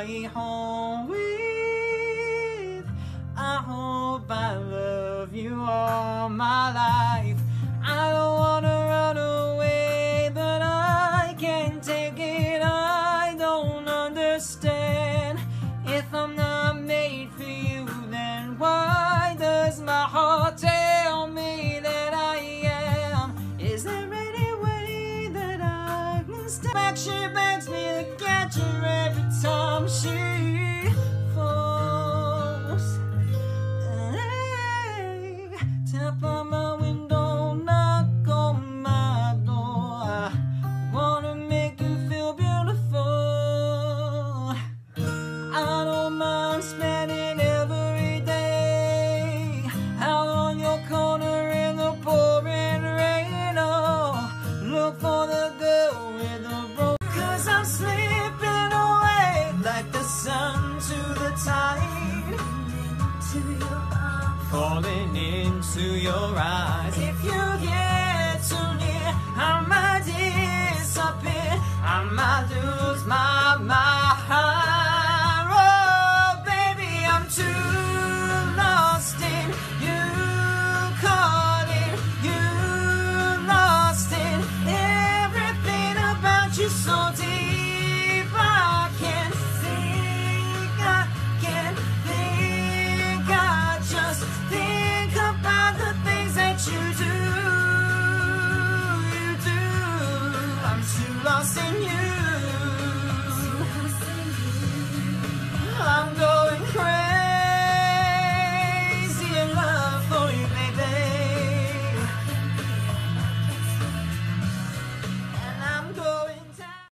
fly home with. I hope I love you all my life. I don't wanna run away, but I can't take it. I don't understand. If I'm not made for you, then why does my heart tell me that I am? Is there any way that I can stay back? She begs me to catch her every time she falls. Hey, tap on my window, knock on my door. I wanna make you feel beautiful. I don't mind spending every day out on your corner in the pouring rain. Oh, look for the girl with the rope, 'cause I'm slipping away like the sun to the tide, falling into your eyes. If you get too near, I might disappear. I might lose my mind. Too lost in you, caught in you, lost in everything about you so deep. I can't think, I just think about the things that you do. I'm too lost in you.